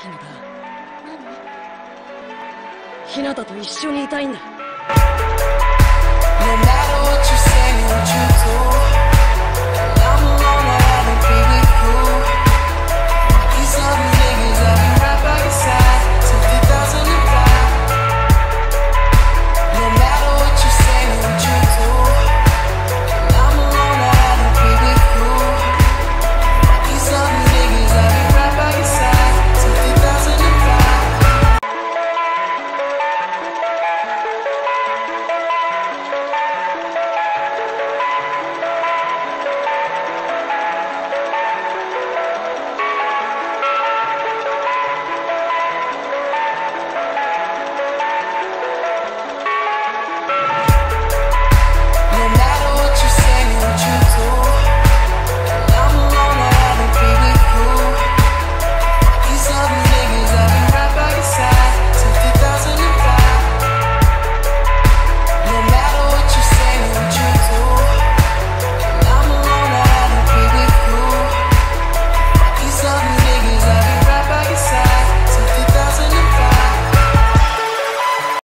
ひなた。ひなたと一緒にいたいんだ。 No matter what you say, what you do